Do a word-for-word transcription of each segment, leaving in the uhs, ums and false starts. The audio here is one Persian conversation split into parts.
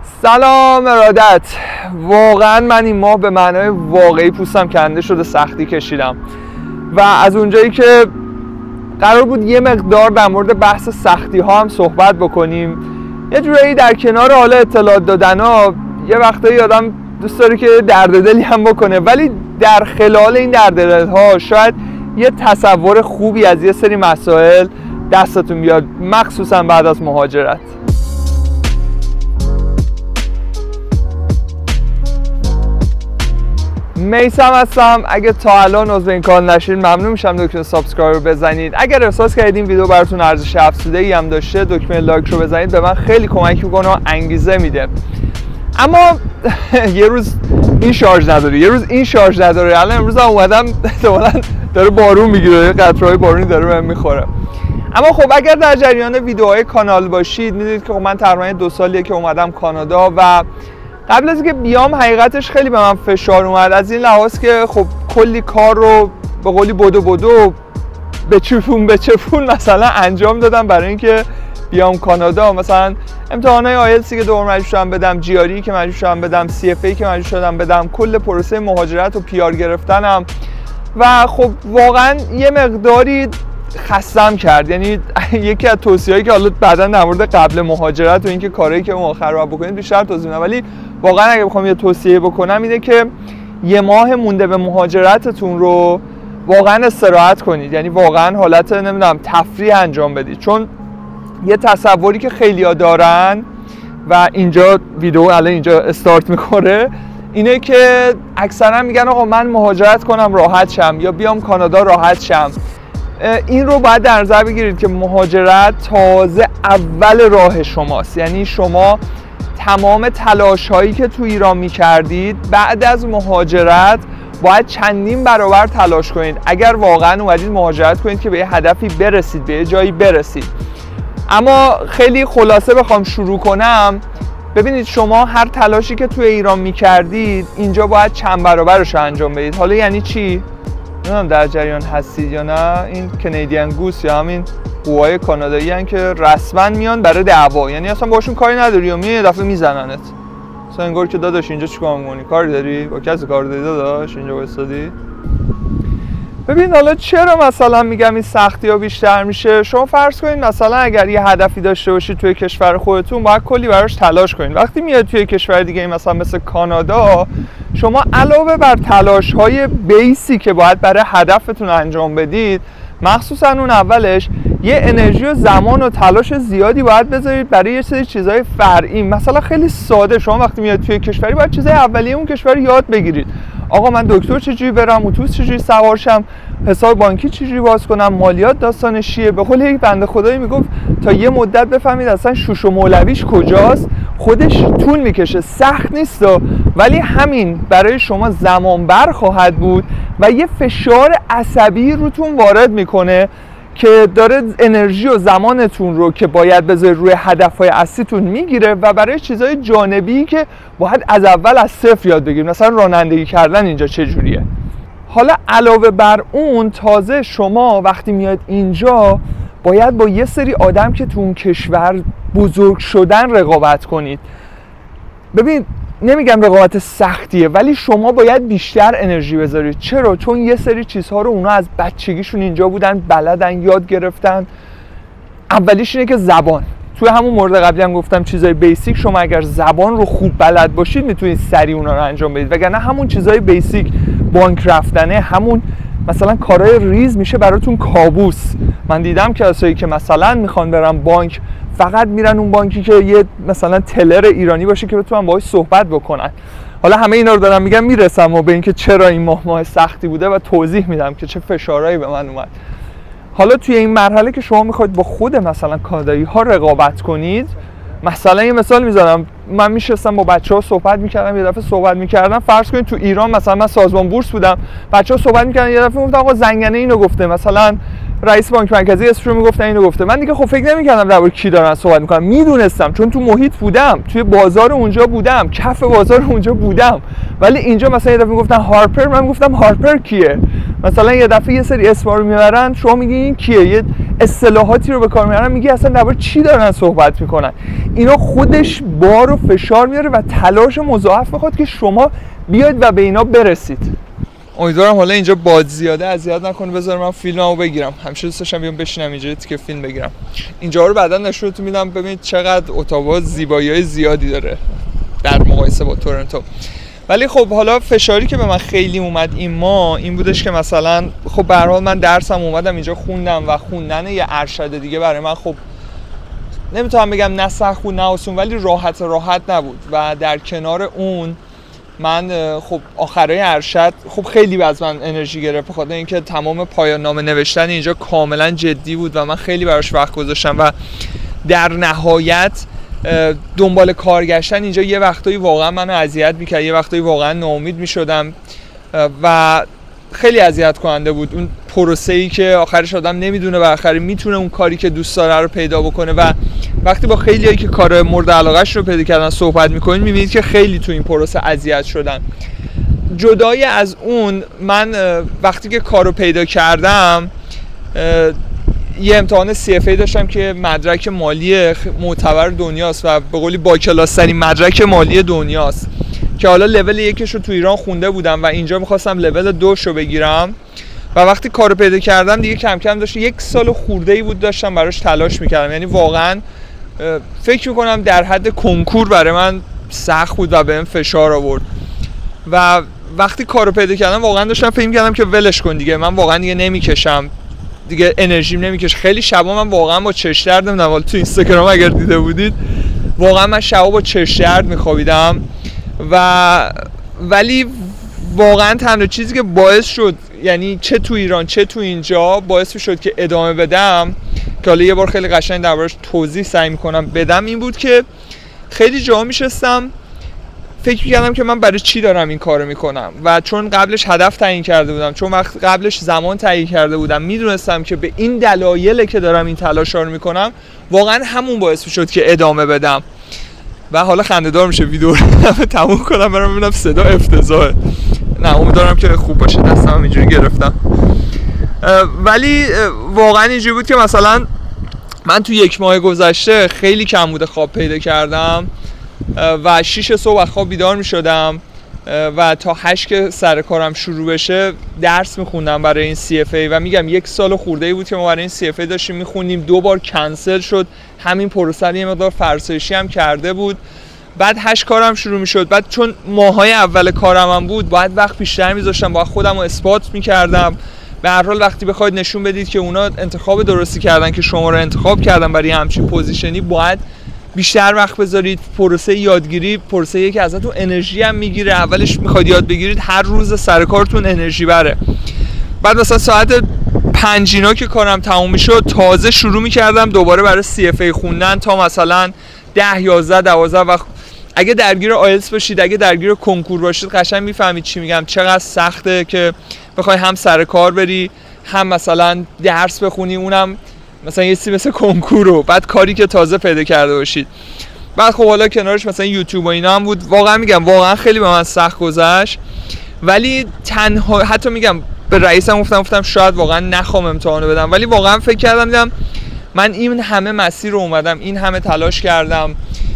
سلام ارادت. واقعا من این ماه به معنای واقعی پوستم کنده شده، سختی کشیدم و از اونجایی که قرار بود یه مقدار در مورد بحث سختی ها هم صحبت بکنیم، یه جورایی در کنار حالا اطلاعات دادن ها یه وقتایی آدم دوست داره که درددلی هم بکنه، ولی در خلال این درددل ها شاید یه تصور خوبی از یه سری مسائل دستتون بیاد، مخصوصا بعد از مهاجرت. میثم هستم. اگه تا الان عضو این کانال نشید ممنون میشم دکمه سابسکرایب رو بزنید. اگر احساس کردید این ویدیو براتون ارزش افزوده‌ای هم داشته، دکمه لایک رو بزنید، به من خیلی کمک میکنه و انگیزه میده. اما یه روز این شارژ نداره، یه روز این شارژ نداره. الان امروز هم اومدم احتمالاً داره بارون میگیره، یه قطره‌های بارونی داره بهم میخوره. اما خب اگر در جریان ویدیوهای کانال باشید میدونید که خب من تقریبا دو سالیه که اومدم کانادا و قبل از اینکه بیام حقیقتش خیلی به من فشار اومد، از این لحاظ که خب کلی کار رو به قولی بدو بدو به چپون به چپون مثلا انجام دادم برای اینکه بیام کانادا. مثلا امتحانات آیلتس که دور مجبور شدم بدم، جی آر ای که مجبور شدم بدم، سی اف ای که مجبور شدم بدم، کل پروسه مهاجرت و پی آر گرفتنم و خب واقعا یه مقداری خستم کرد. یعنی یکی از توصیه‌هایی که حالا بعداً در مورد قبل مهاجرت و اینکه کاری که اون آخر رو بکنید بیشتر توضیح میدم، ولی واقعا اگه بخوام یه توصیه بکنم اینه که یه ماه مونده به مهاجرتتون رو واقعا استراحت کنید. یعنی واقعا حالت نمیدونم تفریح انجام بدید، چون یه تصوری که خیلی‌ها دارن و اینجا ویدیو الان اینجا استارت میکنه اینه که اکثرا میگن آقا من مهاجرت کنم راحت شم یا بیام کانادا راحت شم. این رو باید در نظر بگیرید که مهاجرت تازه اول راه شماست. یعنی شما تمام تلاش هایی که تو ایران میکردید بعد از مهاجرت باید چندین برابر تلاش کنید اگر واقعا اومدید مهاجرت کنید که به یه هدفی برسید، به یه جایی برسید. اما خیلی خلاصه بخوام شروع کنم، ببینید شما هر تلاشی که تو ایران میکردید اینجا باید چند برابرش رو انجام بدید. حالا یعنی چی؟ نمیدونم در جریان هستید یا نه. این کنیدین گوس یا همین قوهای کانادایی هستن که رسما میان برای دعوا، یعنی اصلا باشون کاری نداری و میای یه دفعه میزننت. مثلا انگار که داداش اینجا چیکار می‌کنی؟ کاری داری؟ با کسی کار داری داداش اینجا وایسادی؟ ببین حالا چرا مثلا میگم این سختی‌ها بیشتر میشه؟ شما فرض کنید مثلا اگر یه هدفی داشته باشید توی کشور خودتون باید کلی براش تلاش کنید. وقتی میاد توی کشور دیگه مثلا مثل کانادا، شما علاوه بر تلاش‌های بیسی که باید برای هدفتون انجام بدید، مخصوصا اون اولش یه انرژی و زمان و تلاش زیادی باید بذارید برای یه سری چیزای فرعی. مثلا خیلی ساده، شما وقتی میاد توی کشوری باید چیزای اولیه اون کشور یاد بگیرید. آقا من دکتر چجوری برم، اتوبوس چجوری سوار شم، حساب بانکی چجوری باز کنم، مالیات داستانش چیه. به قول یک بنده خدایی میگفت تا یه مدت بفهمید اصلا شوش و مولویش کجاست خودش طول میکشه، سخت نیست ولی همین برای شما زمان بر خواهد بود و یه فشار عصبی روتون وارد میکنه که داره انرژی و زمانتون رو که باید بذارید روی هدفهای اصلیتون میگیره و برای چیزهای جانبی که باید از اول از صفر یاد بگیرید، مثلا رانندگی کردن اینجا چجوریه. حالا علاوه بر اون تازه شما وقتی میاد اینجا باید با یه سری آدم که تو اون کشور بزرگ شدن رقابت کنید. ببین نمیگم رقابت سختیه، ولی شما باید بیشتر انرژی بذارید. چرا؟ چون یه سری چیزها رو اونا از بچگیشون اینجا بودن، بلدن، یاد گرفتن. اولیش اینه که زبان. توی همون مورد قبلی هم گفتم چیزای بیسیک، شما اگر زبان رو خوب بلد باشید میتونید سریع اونا رو انجام بدید، وگرنه همون چیزای بیسیک، بانک رفتنه، همون مثلا کارهای ریز میشه براتون کابوس. من دیدم کسایی که مثلا میخوان برن بانک فقط میرن اون بانکی که یه مثلا تلر ایرانی باشه که بتونن باهاش صحبت بکنن. حالا همه اینا رو دارم میگم میرسم و به اینکه چرا این ماه ماه سختی بوده و توضیح میدم که چه فشارهایی به من اومد. حالا توی این مرحله که شما میخواید با خود مثلا کانادایی ها رقابت کنید، مثلا یه مثال میزنم، من میشستم با بچه‌ها صحبت میکردم، یه دفعه صحبت میکردم، فرض کنید تو ایران مثلا من سازمان بورس بودم، بچه‌ها صحبت میکردن، یه دفعه گفتن آقا زنگنه اینو گفته، مثلا رئیس بانک مرکزی اسمش رو میگفتن اینو گفته. من دیگه خب فکر نمیکردم درباره کی دارن صحبت میکنن، میدونستم چون تو محیط بودم، توی بازار اونجا بودم، کف بازار اونجا بودم. ولی اینجا مثلا یه دفعه میگفتن هارپر، من گفتم هارپر کیه؟ مثلا یه دفعه یه سری اسما رو میبرن، شما میگین این کیه؟ یه اصطلاحاتی رو به کار میارن، میگی اصلا درباره چی دارن صحبت میکنن. اینا خودش بار و فشار میاره و تلاش مضاعف میخواد که شما بیاید و به اینا برسید. امیدوارم حالا اینجا باد زیاده اذیت نکنه. بذار من فیلممو بگیرم. همیشه دوست داشتم بیام بشینم اینجا که فیلم بگیرم. اینجا رو بعدا نشونتون میدم ببینید چقدر اتاوا زیبایی‌های زیادی داره در مقایسه با تورنتو. ولی خب حالا فشاری که به من خیلی اومد این ماه این بودش که مثلا خب به هر حال من درسم اومدم اینجا خوندم و خوندن یه ارشد دیگه برای من خب نمیتونم بگم نه سخت بود نه آسون، ولی راحت راحت نبود. و در کنار اون من خب آخرای ارشد خب خیلی از من انرژی گرفت، بخاطر اینکه تمام پایان نامه نوشتن اینجا کاملا جدی بود و من خیلی براش وقت گذاشتم و در نهایت دنبال کار گشتن اینجا یه وقتایی واقعا منو اذیت میکرد، یه وقتایی واقعا ناامید میشدم و خیلی اذیت کننده بود اون پروسه‌ای که آخرش آدم نمیدونه و آخری میتونه اون کاری که دوست داره رو پیدا بکنه. و وقتی با خیلیایی که کار مورد علاقه‌اش رو پیدا کردن صحبت میکنید میبینید که خیلی تو این پروسه اذیت شدن. جدای از اون من وقتی که کارو پیدا کردم یه امتحان سی اف ای داشتم که مدرک مالی معتبر دنیاست و به قولی با کلاس ترین مدرک مالی دنیاست که حالا لول یکش رو تو ایران خونده بودم و اینجا میخواستم لول دوش رو بگیرم. و وقتی کارو پیدا کردم دیگه کم کم داشت یک سال خورده‌ای بود داشتم براش تلاش میکردم. یعنی واقعا فکر میکنم در حد کنکور برای من سخت بود و بهم فشار آورد. و وقتی کارو پیدا کردم واقعا داشتم فکر میکردم که ولش کن دیگه، من واقعا دیگه نمیکشم، دیگه انرژیم نمیکشه. خیلی شبا من واقعا با چش درد نمیدم، تو اینستاگرام اگر دیده بودید واقعا من شبا با چش درد میخوابیدم. و ولی واقعا تنها چیزی که باعث شد، یعنی چه تو ایران چه تو اینجا، باعث شد که ادامه بدم که حالا یه بار خیلی قشنگ دربارش توضیح سعی میکنم بدم، این بود که خیلی جا میشستم فکر می‌کردم که من برای چی دارم این کارو میکنم و چون قبلش هدف تعیین کرده بودم، چون وقت قبلش زمان تعیین کرده بودم، میدونستم که به این دلایلی که دارم این تلاشا رو میکنم واقعا همون باعث شد که ادامه بدم. و حالا خنده‌دار میشه ویدیو رو تموم کنم برام ببینم صدا افتضاحه. نه امیدوارم که خوب باشه، دستم اینجوری گرفتم. ولی واقعا اینجوری بود که مثلا من تو یک ماه گذشته خیلی کم بوده خواب پیدا کردم و شیش صبح خواب بیدار می شدم و تا هشت که سر کارم شروع بشه درس می خوندم برای این سی اف ای. و میگم یک سال خورده ای بود که ما برای این سی اف ای داشتیم می خوندیم، دو بار کنسل شد، همین پروسه یه مقدار فرسایشی هم کرده بود. بعد هشت کارم شروع می شد، بعد چون ماهای اول کارم هم بود باید وقت بیشتر می ذاشتم، باید خودم رو اثبات می کردم. به هر حال وقتی بخواید نشون بدید که اونا انتخاب درستی کردن که شما رو انتخاب کردن برای همچین پوزیشنی، باید بیشتر وقت بذارید. پروسه یادگیری پروسه‌ای که ازتون انرژی هم میگیره، اولش میخواید یاد بگیرید، هر روز سر کارتون انرژی بره. بعد مثلا ساعت پنج اینا که کارم تموم میشد تازه شروع میکردم دوباره برای سی اف ای خوندن تا مثلا ده یازده دوازده. و اگه درگیر آیلتس باشید، اگه درگیر کنکور باشید، قشنگ میفهمید چی میگم، چقدر سخته که بخوای هم سر کار بری هم مثلا درس بخونی، اونم مثلا یه چیزی مثل کنکور رو، بعد کاری که تازه پیدا کرده باشید. بعد خب حالا کنارش مثلا یوتیوب و اینا هم بود. واقعا میگم واقعا خیلی به من سخت گذشت، ولی تنها حتی میگم به رئیسم گفتم گفتم شاید واقعا نخوام امتحانو بدم، ولی واقعا فکر کردم دیدم من این همه مسیر رو اومدم، این همه تلاش کردم،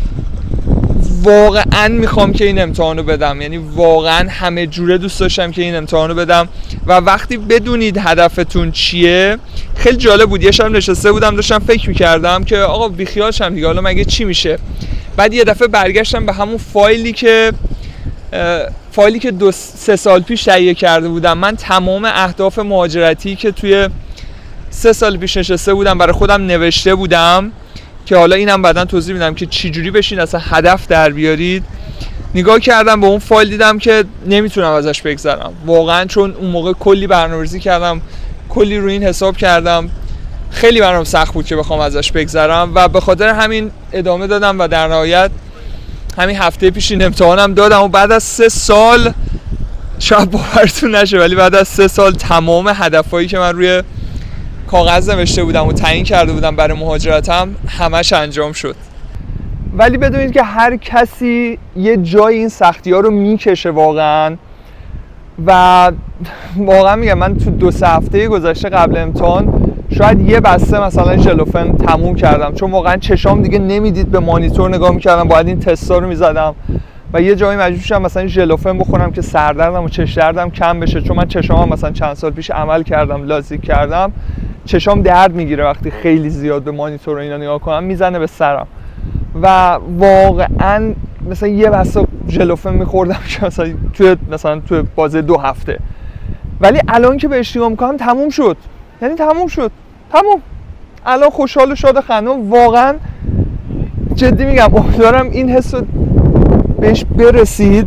واقعا میخوام که این امتحانو بدم. یعنی واقعا همه جوره دوست داشتم که این امتحانو بدم. و وقتی بدونید هدفتون چیه، خیلی جالب بود. یه شب نشسته بودم داشتم فکر میکردم که آقا بیخیال شم دیگه، حالا مگه چی میشه. بعد یه دفعه برگشتم به همون فایلی که فایلی که دو سه سال پیش تهیه کرده بودم. من تمام اهداف مهاجرتی که توی سه سال پیش نشسته بودم برای خودم نوشته بودم که حالا اینم بعداً توضیح میدم که چی جوری بشین اصلا هدف در بیارید. نگاه کردم به اون فایل دیدم که نمیتونم ازش بگذرم واقعا، چون اون موقع کلی برنامه‌ریزی کردم، کلی روی این حساب کردم، خیلی برام سخت بود که بخوام ازش بگذرم و به خاطر همین ادامه دادم و در نهایت همین هفته پیش این امتحانم دادم. و بعد از سه سال، شاید باورتون نشه ولی بعد از سه سال تمام هدفایی که من روی کاغذ نوشته بودم و تعیین کرده بودم برای مهاجرتم همش انجام شد. ولی بدونید که هر کسی یه جای این سختی ها رو میکشه واقعا. و واقعا میگم من تو دو سه هفته گذشته قبل امتحان شاید یه بسته مثلا ژلوفن تموم کردم، چون واقعا چشام دیگه نمیدید، به مانیتور نگاه میکردم، باید این تستا رو میزدم و یه جایی مجبور شدم مثلا ژلوفن بخورم که سردردم و چش دردم کم بشه، چون من چشامم مثلا چند سال پیش عمل کردم، لازیک کردم، چشام درد میگیره وقتی خیلی زیاد به مانیتور و اینا نگاه کنم، میزنه به سرم و واقعا مثلا یه بسته ژلوفن میخوردم که مثلا توی مثلا توی بازه دو هفته، ولی الان که بهش نگاه میکنم تموم شد، یعنی تموم شد، تموم. الان خوشحال و شاد و خندان، واقعا جدی میگم امیدوارم این حس رو بهش برسید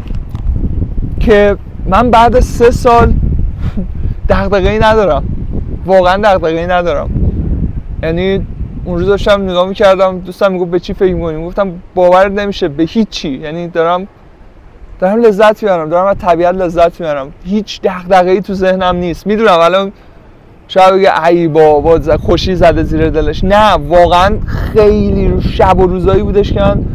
که من بعد سه سال دغدغه‌ای ندارم، واقعا دغدغه‌ای ندارم. یعنی اون روز داشتم نگاه میکردم، دوستم میگفت به چی فکر می‌کنی؟ گفتم باور نمیشه به هیچ چی، یعنی دارم دارم لذت میبرم، دارم از طبیعت لذت میبرم، هیچ دغدغه‌ای تو ذهنم نیست. میدونم الان شاید بگه ای بابا خوشی زده زیر دلش، نه واقعا خیلی شب و روزایی بودش که من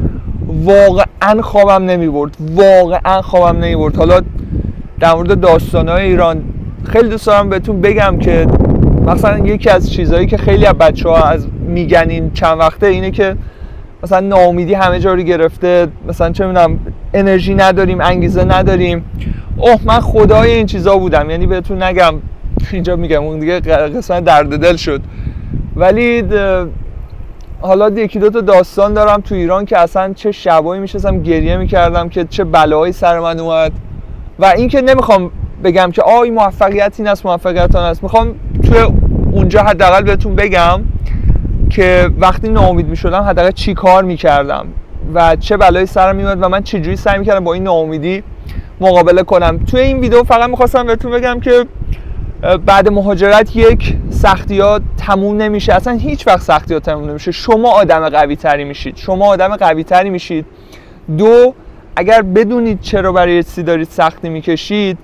واقعا خوابم نمیبرد، واقعا خوابم نمیبرد. حالا در مورد داستان‌های ایران خیلی دوست دارم بهتون بگم که مثلا یکی از چیزهایی که خیلی از بچه‌ها از میگن این چند وقته اینه که مثلا ناامیدی همه جا رو گرفته، مثلا چه میدونم انرژی نداریم، انگیزه نداریم. اوه من خدای این چیزا بودم، یعنی بهتون نگم اینجا میگم اون دیگه قسمت درد دل شد، ولی حالا یکی دو تا داستان دارم تو ایران که اصلا چه شبایی میشستم گریه میکردم که چه بلایی سر من اومد. و این که نمیخوام بگم که آه این موفقیت این است موفقیت آن است، میخوام توی اونجا حداقل بهتون بگم که وقتی ناامید میشدم حداقل چی کار میکردم و چه بلایی سرم میومد و من چجوری سعی میکردم با این ناامیدی مقابله کنم. توی این ویدیو فقط میخواستم بهتون بگم که بعد مهاجرت یک، سختیات تموم نمیشه، اصلا هیچ وقت سختیات تموم نمیشه، شما آدم قوی تری میشید، شما آدم قوی تری میشید. دو، اگر بدونید چرا برای چیزی دارید سختی میکشید،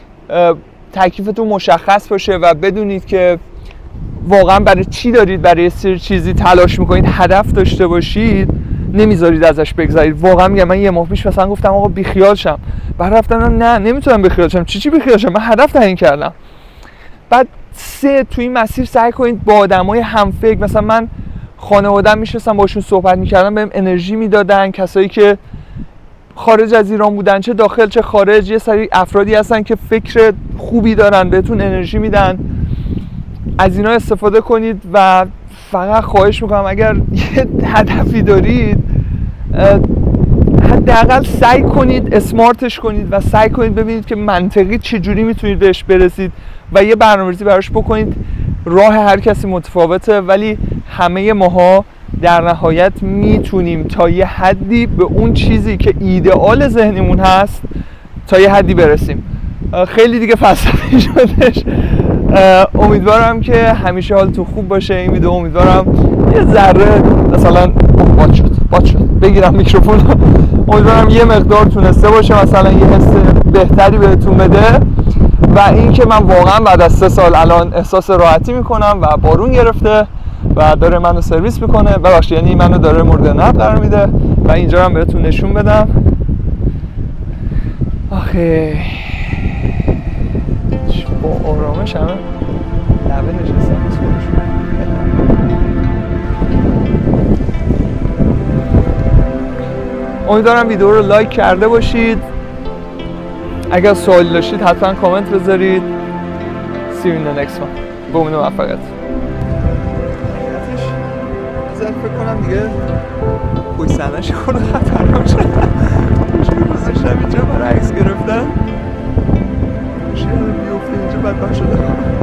تکلیفتون مشخص باشه و بدونید که واقعا برای چی دارید برای سر چیزی تلاش میکنید، هدف داشته باشید، نمیذارید ازش بگذرید. واقعا میگم من یه ماه پیش مثلا گفتم آقا بیخیال شم، بعد رفتم نه نمیتونم بیخیال شم، چی چی بیخیال شم، من هدف تعیین کردم. بعد سه، توی این مسیر سعی کنید با آدمای همفکر، مثلا من خانواده‌ام میشستم باشون صحبت میکردم، بهم انرژی میدادن، کسایی که خارج از ایران بودن چه داخل چه خارج، یه سری افرادی هستن که فکر خوبی دارن، بهتون انرژی میدن، از اینا استفاده کنید. و فقط خواهش میکنم اگر یه هدفی دارید حداقل سعی کنید اسمارتش کنید و سعی کنید ببینید که منطقی چجوری میتونید بهش برسید و یه برنامه‌ریزی براش بکنید. راه هر کسی متفاوته، ولی همه ماها در نهایت میتونیم تا یه حدی به اون چیزی که ایدئال ذهنمون هست تا یه حدی برسیم. خیلی دیگه فلسفی شدش. امیدوارم که همیشه حالتون خوب باشه. این ویدیو امیدوارم یه ذره مثلا باد شد باد شد بگیرم میکروفون، امیدوارم یه مقدار تونسته باشه مثلا یه حس بهتری بهتون بده. و این که من واقعا بعد از سه سال الان احساس راحتی میکنم و بارون گرفته و داره منو سرویس میکنه، ببخشید یعنی منو داره مورد نقد قرار میده و اینجا هم بهتون نشون بدم. آخه با آرامش همه لبه نشستم. امیدوارم ویدیو رو لایک کرده باشید. اگر سوالی داشتید حتما کامنت بذارید. See you in the next one. به امید موفقیت. نظر فکر کنم دیگه پشت صحنه‌اش خود خطرناک شد. چون گذاشتم اینجا برای عکس گرفتن. شاید بیفته اینجا بدبخت شده.